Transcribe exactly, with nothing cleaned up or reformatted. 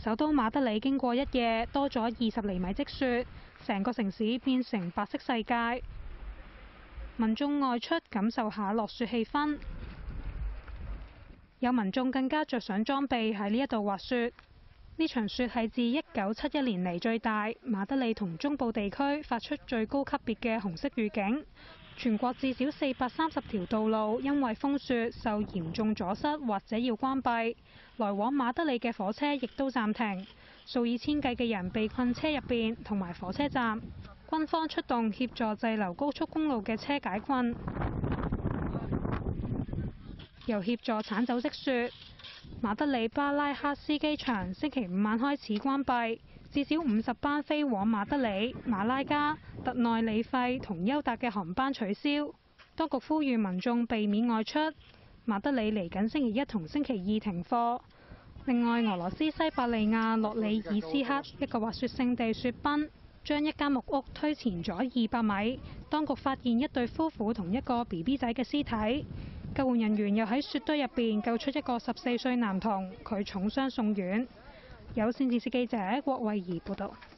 首都馬德里經過一夜多咗二十厘米積雪，成個城市變成白色世界。民眾外出感受下落雪氣氛，有民眾更加着上裝備喺呢一度滑雪。呢場雪係自一九七一年嚟最大，馬德里同中部地區發出最高級別嘅紅色預警。全國至少四百三十條道路因為風雪受嚴重阻塞或者要關閉，來往馬德里嘅火車亦都暫停，數以千計嘅人被困車入邊同埋火車站。軍方出動協助滯留高速公路嘅車解困，又協助鏟走積雪。馬德里巴拉克斯機場星期五晚開始關閉，至少五十班飛往馬德里、馬拉加、特內里費同休達嘅航班取消。當局呼籲民眾避免外出。馬德里嚟緊星期一同星期二停課。另外，俄羅斯西伯利亞諾里爾斯克一個滑雪勝地雪崩，將一間木屋推前咗二百米。當局發現一對夫婦同一個 B B 仔嘅屍體。救援人員又喺雪堆入邊救出一個十四歲男童，佢重傷送院。有線電視記者郭慧儀報道。